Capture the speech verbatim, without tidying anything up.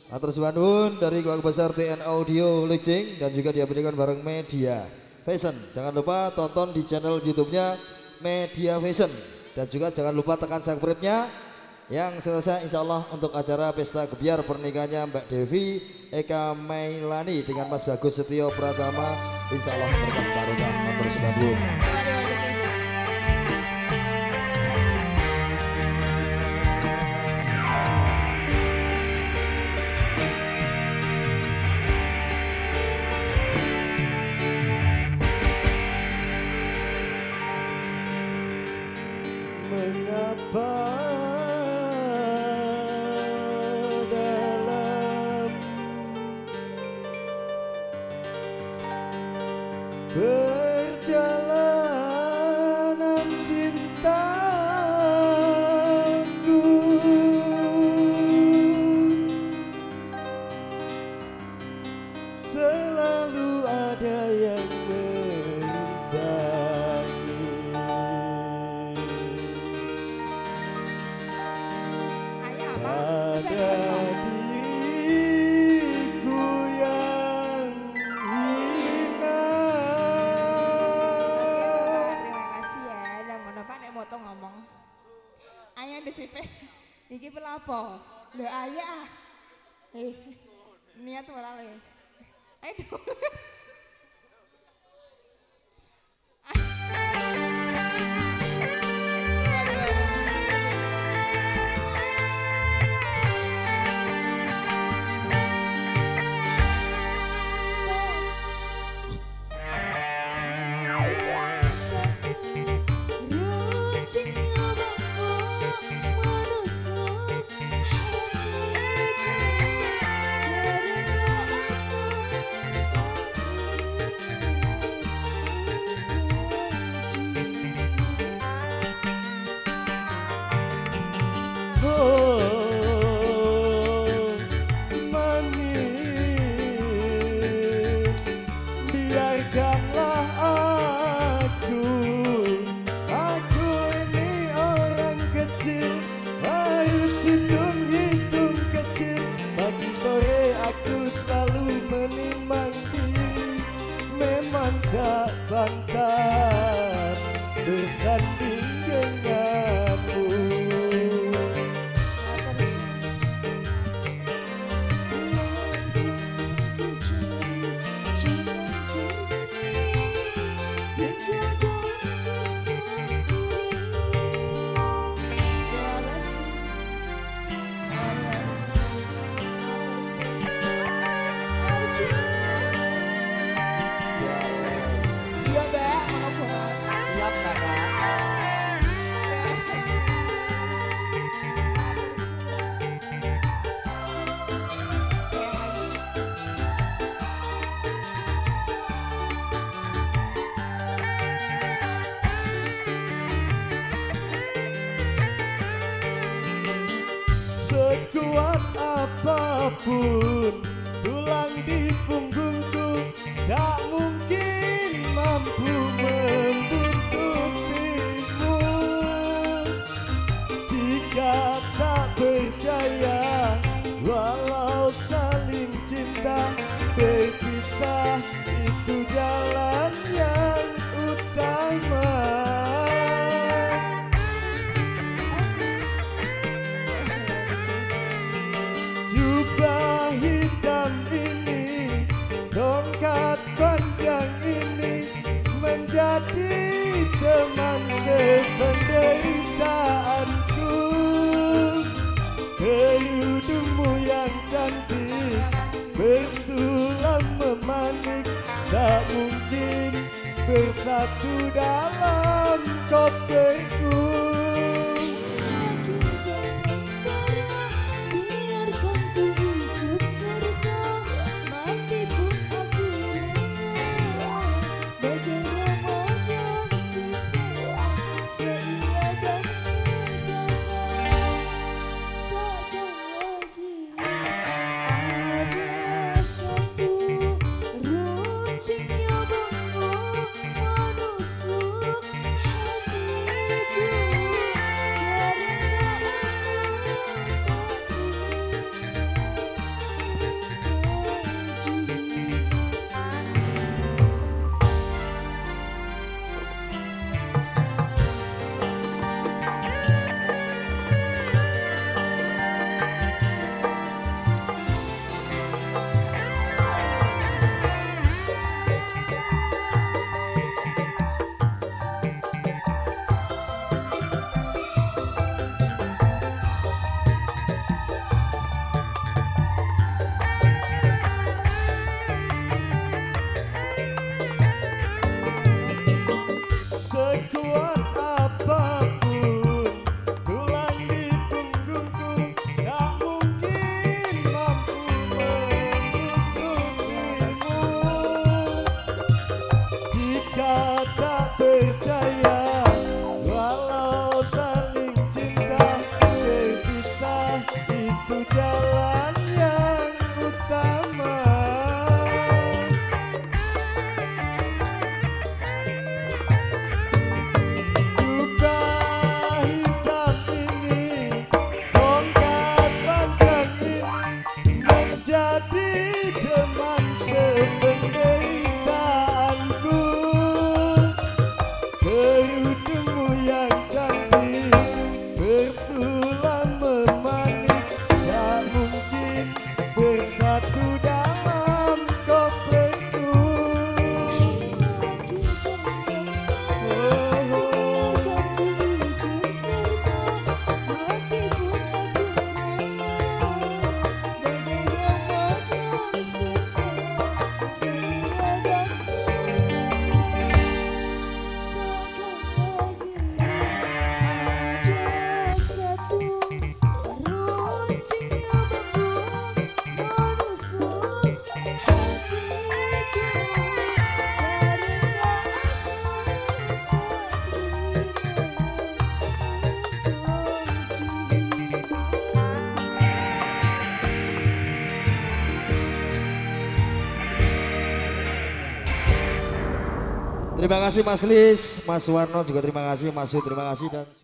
Atur suwun dari keluarga besar T N Audio Licing dan juga diabadikan bareng Media Fashion. Jangan lupa tonton di channel YouTube-nya Media Fashion dan juga jangan lupa tekan subscribe-nya yang selesai insya Allah untuk acara pesta gebiar pernikahannya Mbak Devi Eka Mailani dengan Mas Bagus Setio Pratama. Insya Allah berkah barokah. Atur suwun. Mengapa dalam perjalanan cintaku selalu ada yang iki pelapo lho ayah eh niat ora le aduh tak bantah bersanding denganmu. Sekuat apapun tulang di punggungku tak mungkin mampu membuntukimu. Jika tak percaya walau saling cinta berpisah itu jalan yang utama. Jubah hitam ini, tongkat panjang ini menjadi teman sependeritaanku. Kerudungmu yang cantik bersulam memanik tak mungkin bersatu dalam kopeku. You Terima kasih Mas Lis, Mas Warno juga terima kasih, Mas Yu terima kasih dan